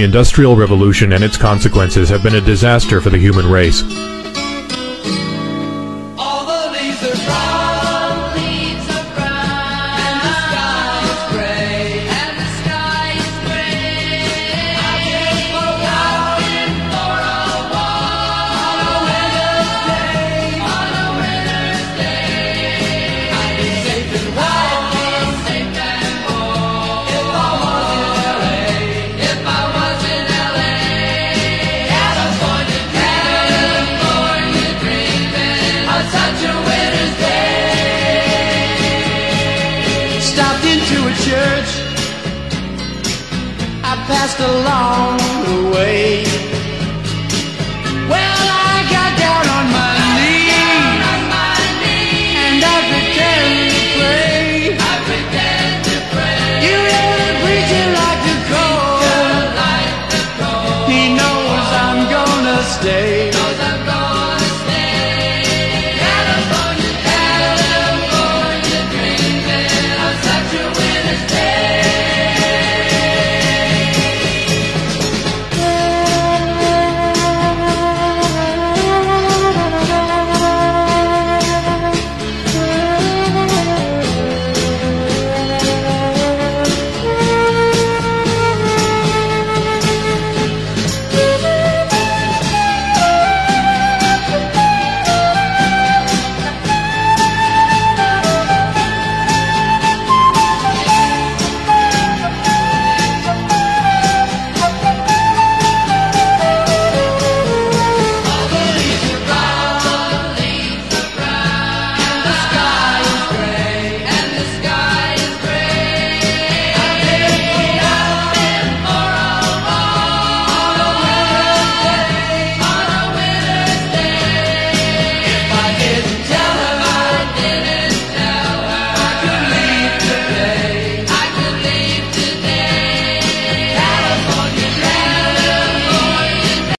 Industrial revolution and its consequences have been a disaster for the human race. All the leaves are brown, and the sky is gray, I just go out for a walk on a winter's day, I'd be safe and warm if I was in LA, California dreaming on such a winter's day. Stopped into a church, I passed along the way. Well, I got down on my knees and I pretend to pray. You know the preacher like the cold, he knows I'm gonna stay.